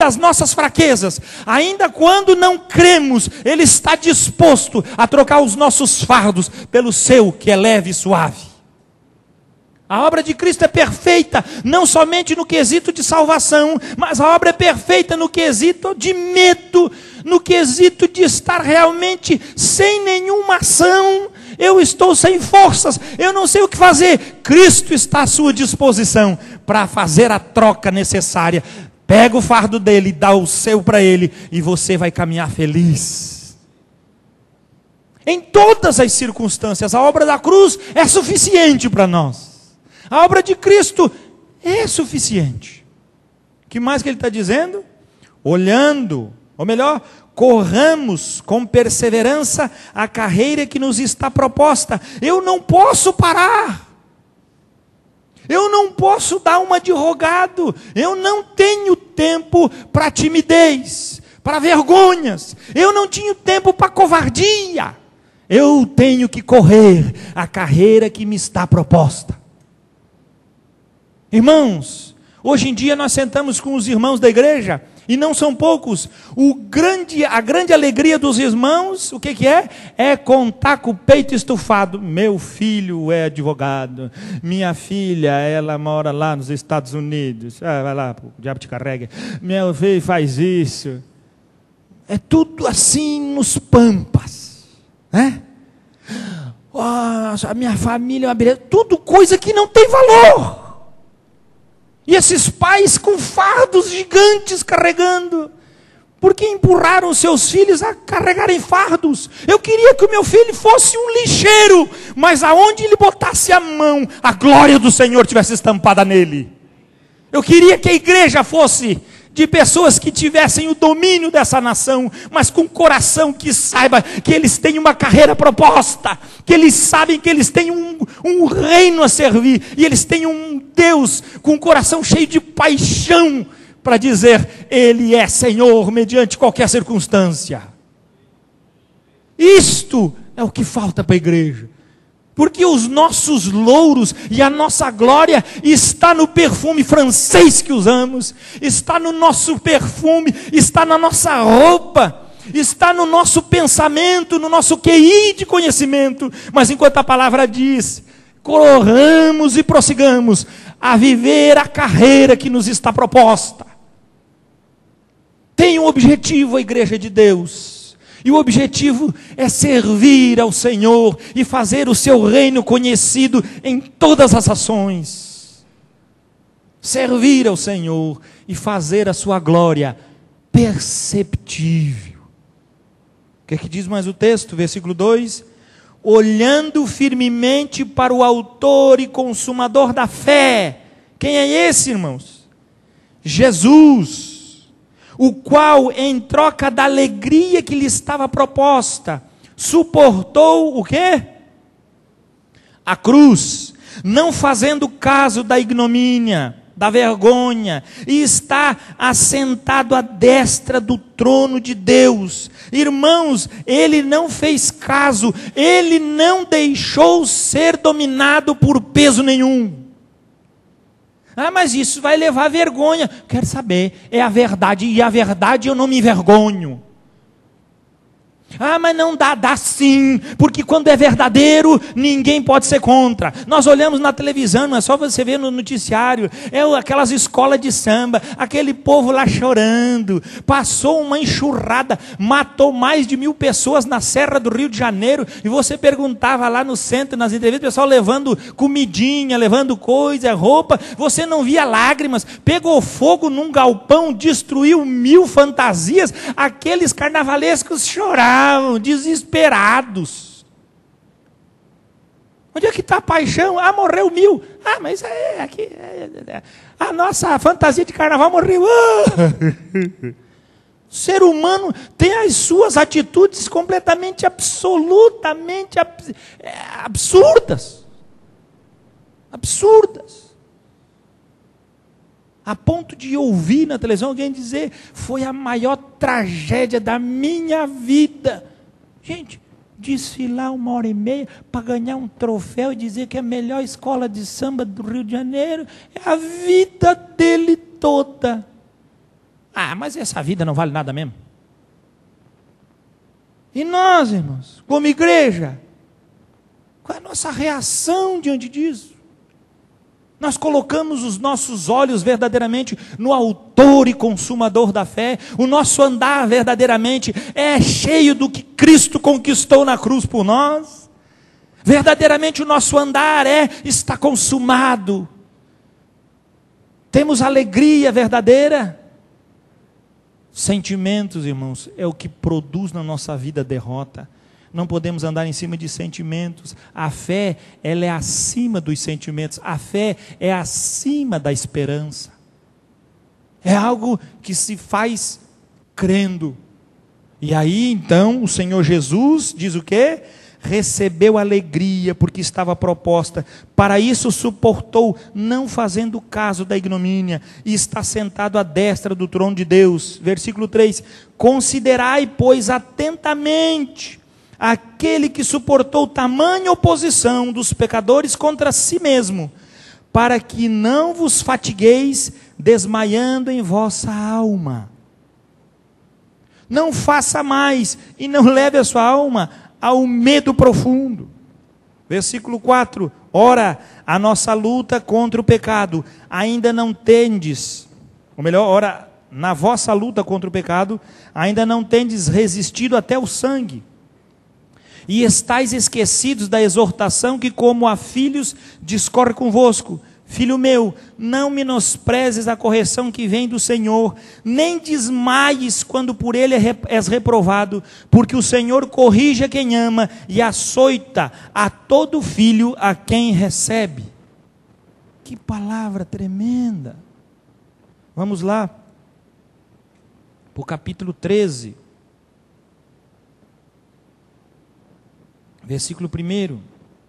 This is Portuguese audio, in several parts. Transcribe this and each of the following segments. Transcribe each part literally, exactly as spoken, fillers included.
das nossas fraquezas, ainda quando não cremos, Ele está disposto a trocar os nossos fardos pelo seu, que é leve e suave. A obra de Cristo é perfeita, não somente no quesito de salvação, mas a obra é perfeita no quesito de medo, no quesito de estar realmente sem nenhuma ação. Eu estou sem forças, eu não sei o que fazer. Cristo está à sua disposição para fazer a troca necessária. Pega o fardo dele, dá o seu para ele, e você vai caminhar feliz. Em todas as circunstâncias, a obra da cruz é suficiente para nós. A obra de Cristo é suficiente. O que mais que ele está dizendo? Olhando, ou melhor, corramos com perseverança a carreira que nos está proposta. Eu não posso parar. Eu não posso dar uma de rogado. Eu não tenho tempo para timidez, para vergonhas. Eu não tenho tempo para covardia. Eu tenho que correr a carreira que me está proposta. Irmãos, hoje em dia nós sentamos com os irmãos da igreja, e não são poucos. O grande, a grande alegria dos irmãos, o que, que é? É contar com o peito estufado. Meu filho é advogado, minha filha, ela mora lá nos Estados Unidos. Ah, vai lá, o diabo te carrega. Meu filho faz isso. É tudo assim nos pampas, né? Oh, a minha família é uma beleza. Tudo coisa que não tem valor. E esses pais com fardos gigantes carregando, porque empurraram seus filhos a carregarem fardos. Eu queria que o meu filho fosse um lixeiro, mas aonde ele botasse a mão, a glória do Senhor tivesse estampada nele. Eu queria que a igreja fosse de pessoas que tivessem o domínio dessa nação, mas com coração que saiba que eles têm uma carreira proposta, que eles sabem que eles têm um, um reino a servir, e eles têm um Deus com um coração cheio de paixão, para dizer, Ele é Senhor, mediante qualquer circunstância. Isto é o que falta para a igreja. Porque os nossos louros e a nossa glória está no perfume francês que usamos, está no nosso perfume, está na nossa roupa, está no nosso pensamento, no nosso Q I de conhecimento. Mas enquanto a palavra diz, corramos e prossigamos a viver a carreira que nos está proposta. Tem um objetivo a igreja de Deus. E o objetivo é servir ao Senhor e fazer o seu reino conhecido em todas as ações. Servir ao Senhor e fazer a sua glória perceptível. O que é que diz mais o texto? Versículo dois. Olhando firmemente para o autor e consumador da fé. Quem é esse, irmãos? Jesus. O qual, em troca da alegria que lhe estava proposta, suportou o quê? A cruz, não fazendo caso da ignomínia, da vergonha, e está assentado à destra do trono de Deus. Irmãos, ele não fez caso, ele não deixou ser dominado por peso nenhum. Ah, mas isso vai levar vergonha. Quero saber, é a verdade, e a verdade eu não me envergonho. Ah, mas não dá, dá sim, porque quando é verdadeiro, ninguém pode ser contra. Nós olhamos na televisão, não é só você ver no noticiário, é aquelas escolas de samba, aquele povo lá chorando, passou uma enxurrada, matou mais de mil pessoas na Serra do Rio de Janeiro, e você perguntava lá no centro, nas entrevistas, o pessoal levando comidinha, levando coisa, roupa, você não via lágrimas, pegou fogo num galpão, destruiu mil fantasias, aqueles carnavalescos choraram, desesperados. Onde é que está a paixão? Ah, morreu mil. Ah, mas é aqui. É, é, a nossa fantasia de carnaval morreu. Ah. O ser humano tem as suas atitudes completamente, absolutamente absurdas. Absurdas. A ponto de ouvir na televisão alguém dizer, foi a maior tragédia da minha vida. Gente, desfilar uma hora e meia para ganhar um troféu e dizer que é a melhor escola de samba do Rio de Janeiro, é a vida dele toda. Ah, mas essa vida não vale nada mesmo. E nós, irmãos, como igreja, qual é a nossa reação diante disso? Nós colocamos os nossos olhos verdadeiramente no autor e consumador da fé. O nosso andar verdadeiramente é cheio do que Cristo conquistou na cruz por nós. Verdadeiramente o nosso andar é, está consumado. Temos alegria verdadeira. Sentimentos, irmãos, é o que produz na nossa vida derrota. Não podemos andar em cima de sentimentos. A fé, ela é acima dos sentimentos. A fé é acima da esperança. É algo que se faz crendo. E aí, então, o Senhor Jesus diz o quê? Recebeu alegria, porque estava proposta. Para isso suportou, não fazendo caso da ignomínia, e está sentado à destra do trono de Deus. Versículo três. Considerai, pois, atentamente aquele que suportou tamanha oposição dos pecadores contra si mesmo, para que não vos fatigueis desmaiando em vossa alma. Não faça mais e não leve a sua alma ao medo profundo. Versículo quatro. Ora, a nossa luta contra o pecado ainda não tendes, ou melhor, ora, na vossa luta contra o pecado ainda não tendes resistido até o sangue. E estáis esquecidos da exortação que, como a filhos, discorre convosco. Filho meu, não menosprezes a correção que vem do Senhor, nem desmaies quando por ele és reprovado, porque o Senhor corrige a quem ama e açoita a todo filho a quem recebe. Que palavra tremenda! Vamos lá, para o capítulo treze. Versículo primeiro.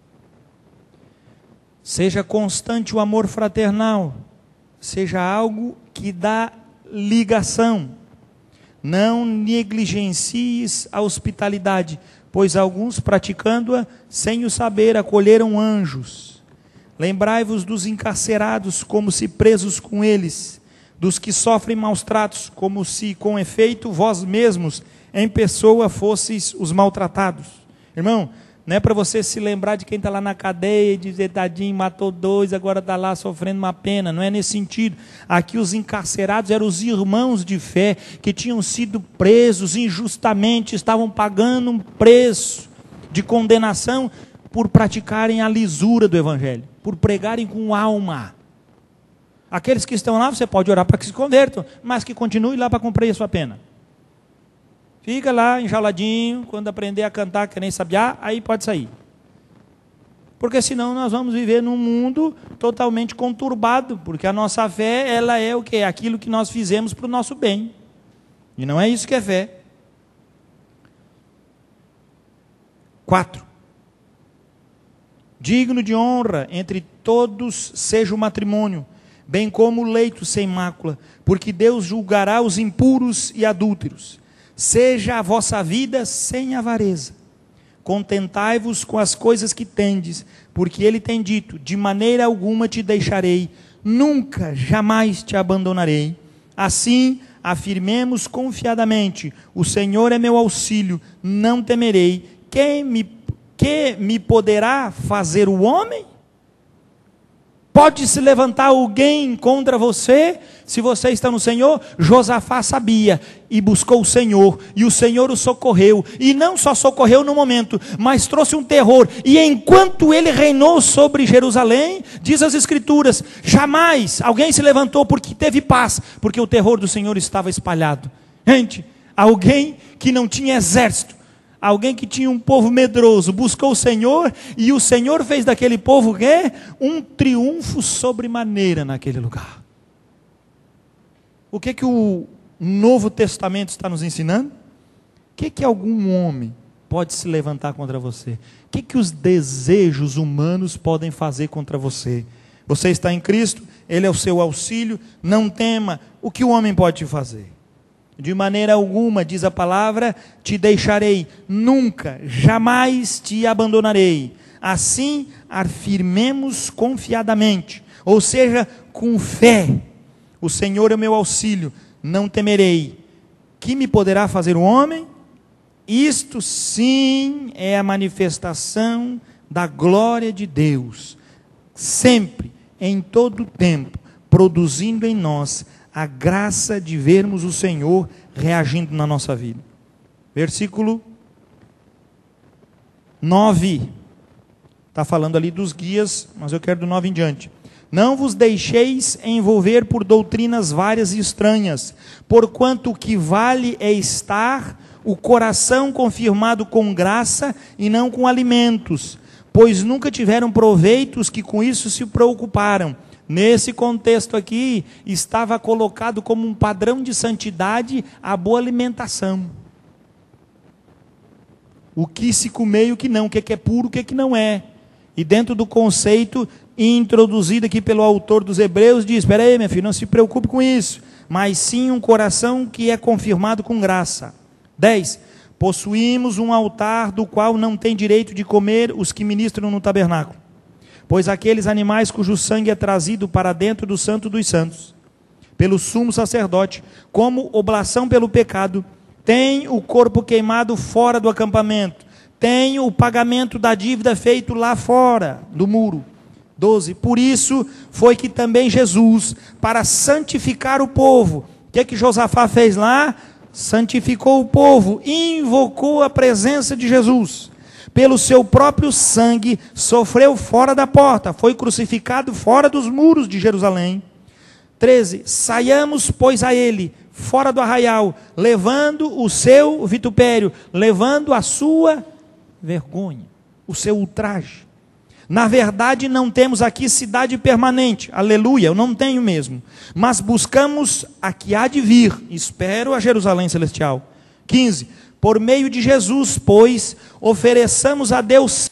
Seja constante o amor fraternal, seja algo que dá ligação. Não negligencies a hospitalidade, pois alguns, praticando-a sem o saber, acolheram anjos. Lembrai-vos dos encarcerados, como se presos com eles, dos que sofrem maus tratos, como se com efeito vós mesmos em pessoa fosseis os maltratados. Irmão, não é para você se lembrar de quem está lá na cadeia e dizer, tadinho, matou dois, agora está lá sofrendo uma pena. Não é nesse sentido. Aqui os encarcerados eram os irmãos de fé que tinham sido presos injustamente, estavam pagando um preço de condenação por praticarem a lisura do Evangelho, por pregarem com alma. Aqueles que estão lá, você pode orar para que se convertam, mas que continuem lá para cumprir a sua pena. Fica lá enjauladinho, quando aprender a cantar que nem sabiá, aí pode sair. Porque senão nós vamos viver num mundo totalmente conturbado, porque a nossa fé, ela é o quê? Aquilo que nós fizemos para o nosso bem. E não é isso que é fé. Quatro. Digno de honra entre todos seja o matrimônio, bem como o leito sem mácula, porque Deus julgará os impuros e adúlteros. Seja a vossa vida sem avareza. Contentai-vos com as coisas que tendes, porque ele tem dito, de maneira alguma te deixarei, nunca, jamais te abandonarei. Assim, afirmemos confiadamente, o Senhor é meu auxílio, não temerei. Quem me, que me poderá fazer o homem? Pode se levantar alguém contra você, se você está no Senhor? Josafá sabia e buscou o Senhor, e o Senhor o socorreu, e não só socorreu no momento, mas trouxe um terror, e enquanto ele reinou sobre Jerusalém, diz as Escrituras, jamais alguém se levantou porque teve paz, porque o terror do Senhor estava espalhado. Gente, alguém que não tinha exército, alguém que tinha um povo medroso, buscou o Senhor, e o Senhor fez daquele povo o quê? Um triunfo sobremaneira naquele lugar. O que que o Novo Testamento está nos ensinando? O que que algum homem pode se levantar contra você? O que que os desejos humanos podem fazer contra você? Você está em Cristo, Ele é o seu auxílio, não tema. O que o homem pode te fazer? De maneira alguma, diz a palavra, te deixarei, nunca, jamais te abandonarei. Assim, afirmemos confiadamente, ou seja, com fé. O Senhor é o meu auxílio, não temerei. Que me poderá fazer o homem? Isto sim é a manifestação da glória de Deus, sempre, em todo o tempo, produzindo em nós a graça de vermos o Senhor reagindo na nossa vida. Versículo nove, está falando ali dos guias, mas eu quero do nove em diante. Não vos deixeis envolver por doutrinas várias e estranhas, porquanto o que vale é estar o coração confirmado com graça e não com alimentos, pois nunca tiveram proveitos que com isso se preocuparam. Nesse contexto aqui, estava colocado como um padrão de santidade a boa alimentação. O que se comer e o que não, o que é puro, o que não é. E dentro do conceito introduzido aqui pelo autor dos Hebreus, diz, espera aí, minha filha, não se preocupe com isso, mas sim um coração que é confirmado com graça. dez. Possuímos um altar do qual não tem direito de comer os que ministram no tabernáculo, pois aqueles animais cujo sangue é trazido para dentro do santo dos santos, pelo sumo sacerdote, como oblação pelo pecado, tem o corpo queimado fora do acampamento, tem o pagamento da dívida feito lá fora do muro. doze. Por isso foi que também Jesus, para santificar o povo, o que é que Josafá fez lá? Santificou o povo, invocou a presença de Jesus, pelo seu próprio sangue, sofreu fora da porta, foi crucificado fora dos muros de Jerusalém. treze. Saiamos, pois, a ele, fora do arraial, levando o seu vitupério, levando a sua vergonha, o seu ultraje. Na verdade, não temos aqui cidade permanente, aleluia, eu não tenho mesmo, mas buscamos a que há de vir, espero a Jerusalém celestial. quinze. Por meio de Jesus, pois, ofereçamos a Deus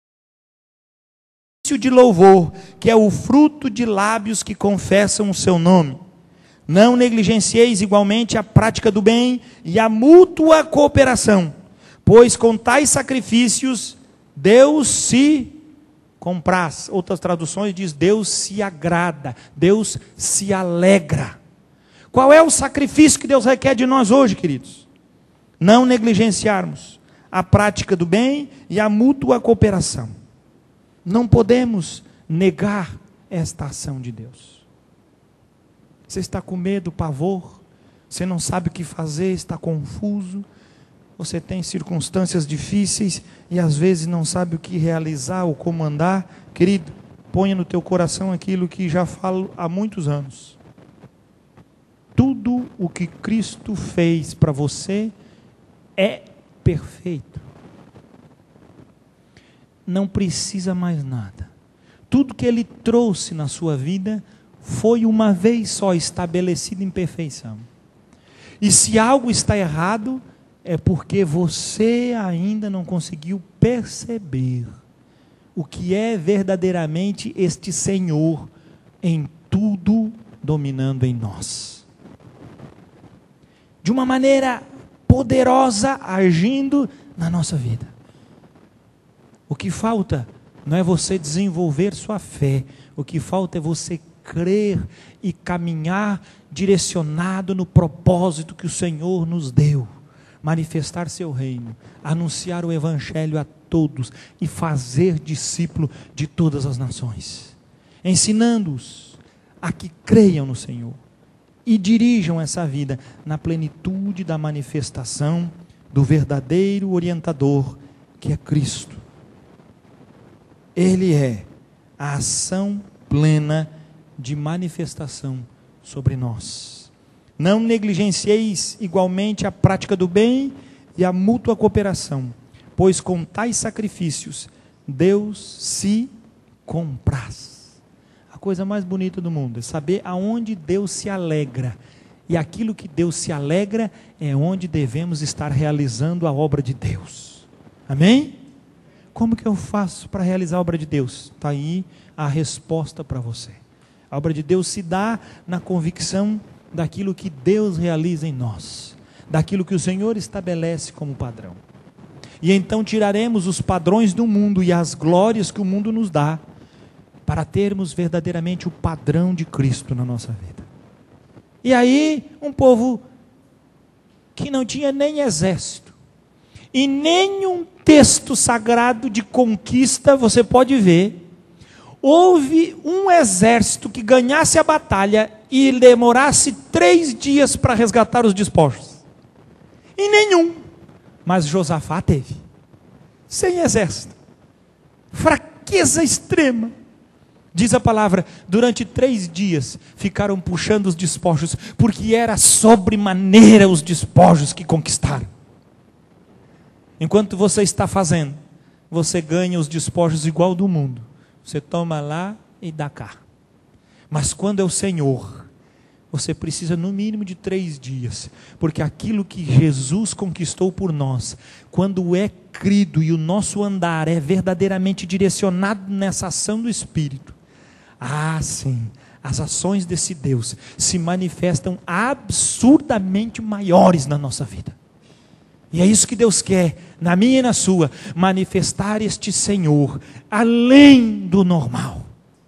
de louvor, que é o fruto de lábios que confessam o seu nome. Não negligencieis igualmente a prática do bem e a mútua cooperação, pois com tais sacrifícios Deus se compraz. Outras traduções diz Deus se agrada, Deus se alegra. Qual é o sacrifício que Deus requer de nós hoje, queridos? Não negligenciarmos a prática do bem e a mútua cooperação. Não podemos negar esta ação de Deus. Você está com medo, pavor, você não sabe o que fazer, está confuso, você tem circunstâncias difíceis e às vezes não sabe o que realizar ou como andar. Querido, ponha no teu coração aquilo que já falo há muitos anos. Tudo o que Cristo fez para você é perfeito. Não precisa mais nada. Tudo que Ele trouxe na sua vida foi uma vez só estabelecido em perfeição. E se algo está errado, é porque você ainda não conseguiu perceber o que é verdadeiramente este Senhor em tudo dominando em nós. De uma maneira poderosa agindo na nossa vida. O que falta não é você desenvolver sua fé, o que falta é você crer e caminhar direcionado no propósito que o Senhor nos deu. Manifestar seu reino, anunciar o evangelho a todos e fazer discípulo de todas as nações, ensinando-os a que creiam no Senhor e dirijam essa vida na plenitude da manifestação do verdadeiro orientador, que é Cristo. Ele é a ação plena de manifestação sobre nós. Não negligencieis igualmente a prática do bem e a mútua cooperação, pois com tais sacrifícios Deus se compraz. A coisa mais bonita do mundo é saber aonde Deus se alegra. E aquilo que Deus se alegra é onde devemos estar realizando a obra de Deus. Amém? Como que eu faço para realizar a obra de Deus? Está aí a resposta para você. A obra de Deus se dá na convicção daquilo que Deus realiza em nós, daquilo que o Senhor estabelece como padrão. E então tiraremos os padrões do mundo e as glórias que o mundo nos dá, para termos verdadeiramente o padrão de Cristo na nossa vida. E aí, um povo que não tinha nem exército, e nenhum texto sagrado de conquista, você pode ver, houve um exército que ganhasse a batalha e demorasse três dias para resgatar os despojos. E nenhum. Mas Josafá teve. Sem exército. Fraqueza extrema. Diz a palavra, durante três dias ficaram puxando os despojos, porque era sobremaneira os despojos que conquistaram. Enquanto você está fazendo, você ganha os despojos igual do mundo. Você toma lá e dá cá. Mas quando é o Senhor, você precisa no mínimo de três dias. Porque aquilo que Jesus conquistou por nós, quando é crido e o nosso andar é verdadeiramente direcionado nessa ação do Espírito, ah sim, as ações desse Deus se manifestam absurdamente maiores na nossa vida. E é isso que Deus quer, na minha e na sua, manifestar este Senhor, além do normal,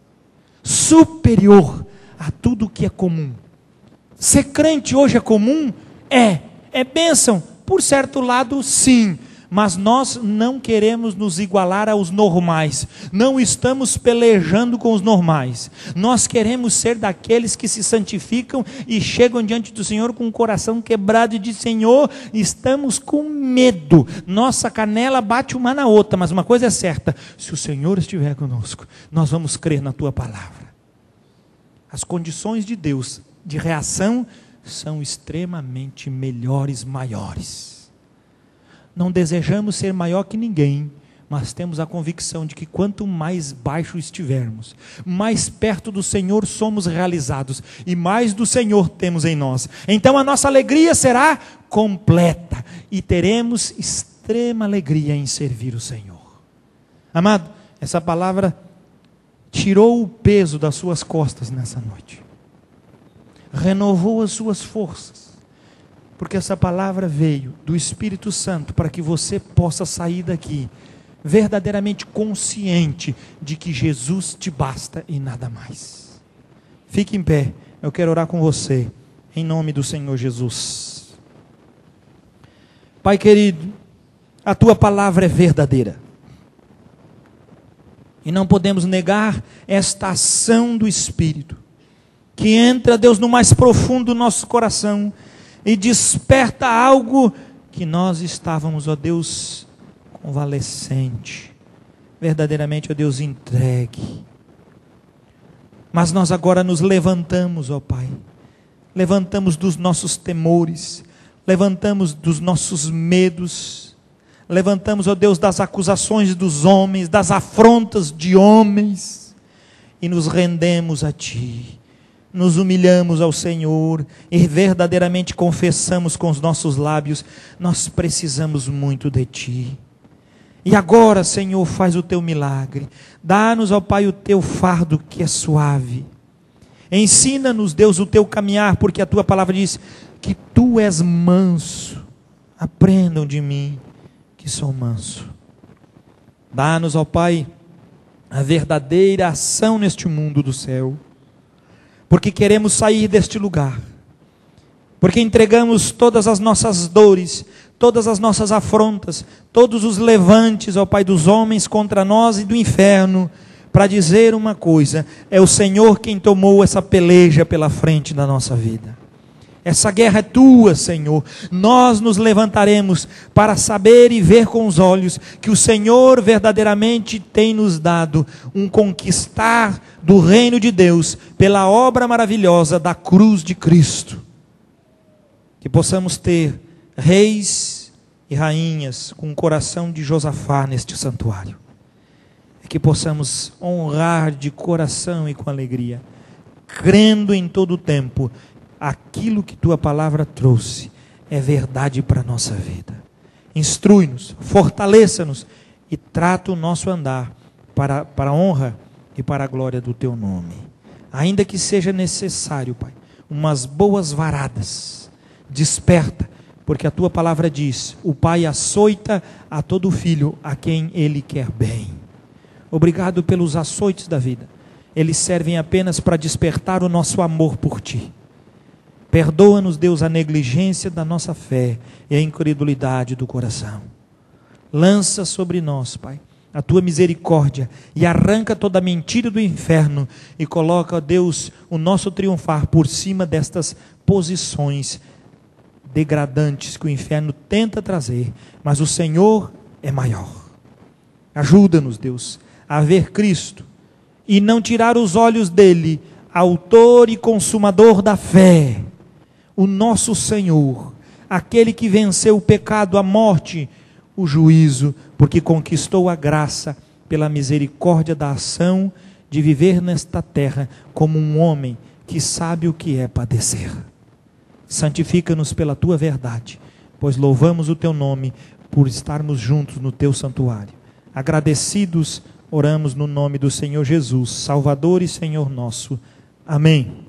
superior a tudo que é comum. Ser crente hoje é comum? É, é bênção, por certo lado sim, mas nós não queremos nos igualar aos normais, não estamos pelejando com os normais, nós queremos ser daqueles que se santificam e chegam diante do Senhor com o coração quebrado e dizem: Senhor, estamos com medo, nossa canela bate uma na outra, mas uma coisa é certa, se o Senhor estiver conosco, nós vamos crer na Tua palavra. As condições de Deus de reação são extremamente melhores, maiores. Não desejamos ser maior que ninguém, mas temos a convicção de que quanto mais baixo estivermos, mais perto do Senhor somos realizados, e mais do Senhor temos em nós. Então a nossa alegria será completa, e teremos extrema alegria em servir o Senhor. Amado, essa palavra tirou o peso das suas costas nessa noite, renovou as suas forças, porque essa palavra veio do Espírito Santo para que você possa sair daqui verdadeiramente consciente de que Jesus te basta e nada mais. Fique em pé, eu quero orar com você, em nome do Senhor Jesus. Pai querido, a Tua palavra é verdadeira, e não podemos negar esta ação do Espírito, que entra, Deus, no mais profundo do nosso coração, e desperta algo que nós estávamos, ó Deus, convalescente, verdadeiramente, ó Deus, entregue. Mas nós agora nos levantamos, ó Pai, levantamos dos nossos temores, levantamos dos nossos medos, levantamos, ó Deus, das acusações dos homens, das afrontas de homens, e nos rendemos a Ti. Nos humilhamos ao Senhor e verdadeiramente confessamos com os nossos lábios: nós precisamos muito de Ti. E agora, Senhor, faz o Teu milagre. Dá-nos, ó Pai, o Teu fardo que é suave. Ensina-nos, Deus, o Teu caminhar, porque a Tua palavra diz que Tu és manso. Aprendam de mim, que sou manso. Dá-nos, ó Pai, a verdadeira ação neste mundo do céu, porque queremos sair deste lugar, porque entregamos todas as nossas dores, todas as nossas afrontas, todos os levantes, ó Pai, dos homens contra nós e do inferno, para dizer uma coisa: é o Senhor quem tomou essa peleja pela frente da nossa vida. Essa guerra é Tua, Senhor. Nós nos levantaremos para saber e ver com os olhos que o Senhor verdadeiramente tem nos dado um conquistar do reino de Deus pela obra maravilhosa da cruz de Cristo. Que possamos ter reis e rainhas com o coração de Josafá neste santuário. E que possamos honrar de coração e com alegria, crendo em todo o tempo aquilo que Tua palavra trouxe é verdade para a nossa vida. Instrui-nos, fortaleça-nos e trata o nosso andar para, para a honra e para a glória do Teu nome. Ainda que seja necessário, Pai, umas boas varadas, desperta, porque a Tua palavra diz: o Pai açoita a todo filho a quem Ele quer bem. Obrigado pelos açoites da vida, eles servem apenas para despertar o nosso amor por Ti, Perdoa-nos, Deus, a negligência da nossa fé e a incredulidade do coração. Lança sobre nós, Pai, a tua misericórdia e arranca toda a mentira do inferno e coloca, Deus, o nosso triunfar por cima destas posições degradantes que o inferno tenta trazer, mas o Senhor é maior. Ajuda-nos, Deus, a ver Cristo e não tirar os olhos dele, autor e consumador da fé, o nosso Senhor, aquele que venceu o pecado, a morte, o juízo, porque conquistou a graça pela misericórdia da ação de viver nesta terra como um homem que sabe o que é padecer. Santifica-nos pela tua verdade, pois louvamos o teu nome por estarmos juntos no teu santuário. Agradecidos, oramos no nome do Senhor Jesus, Salvador e Senhor nosso. Amém.